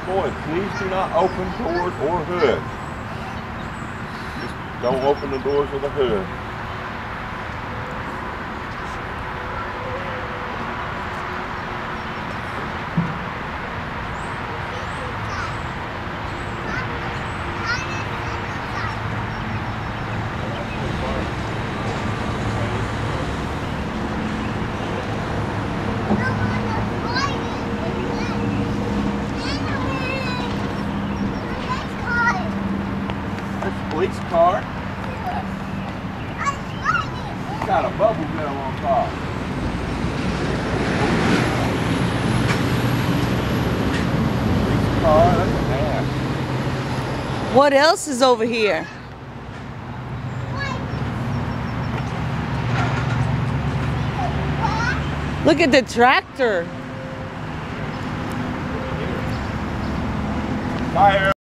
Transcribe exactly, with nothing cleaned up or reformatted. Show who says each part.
Speaker 1: boy, please do not open doors or hood. Just don't open the doors or the hood. Police car. Got a bubble gum on top. Police car, that's a man.
Speaker 2: What else is over here? Look at the tractor.
Speaker 1: Fire.